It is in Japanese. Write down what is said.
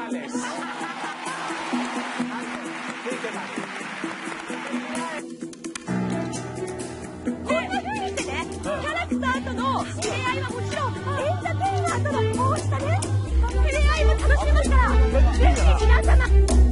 こんな風にしてね、キャラクターとの触れ合いはもちろん、エンターテイナーとのこうしたね、触れ合いも楽しめますから、ぜひ皆様。